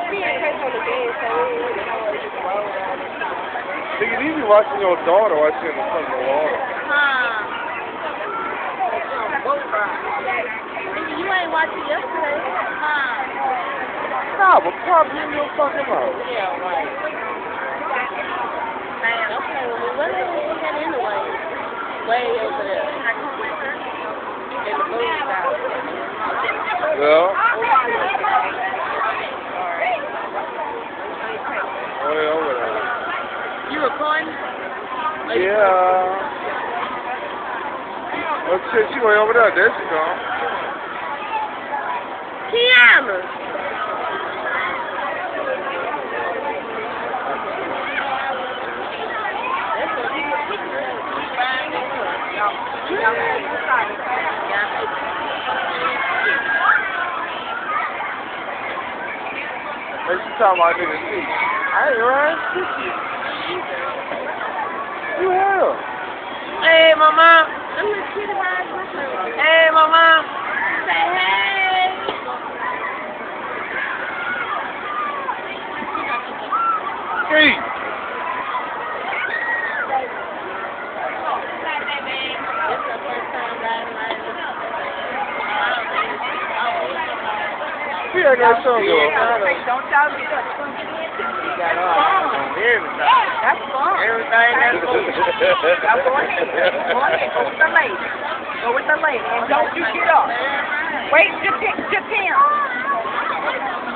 See, you need to be watching your daughter while she's in the front of the water. You ain't watching yesterday. Nah, but pop in your fucking mouth. Yeah, right. Man, okay, well, what is that anyway? Way over there. In the moon side. Yeah. Way over there. You recording? Yeah. Oh shit, she way over there. There she goes. Kiana. Hey, she talking about nigga shit. I ain't right. You hell. Hey, mama. Hey, mama. Say hey. Hey. She ain't got something to Don't y'all get up. That's fun. Everything that's cool. Now go ahead. Go ahead. Go with the lady. Go with the lady. And don't you get up. Wait, Japan.